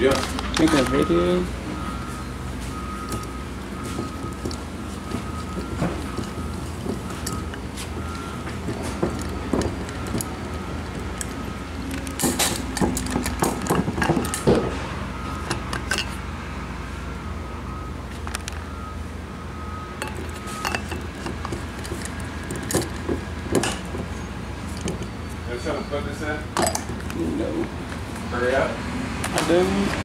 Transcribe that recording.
go. Take a video. There's something to put this in? No. Hurry up. I don't.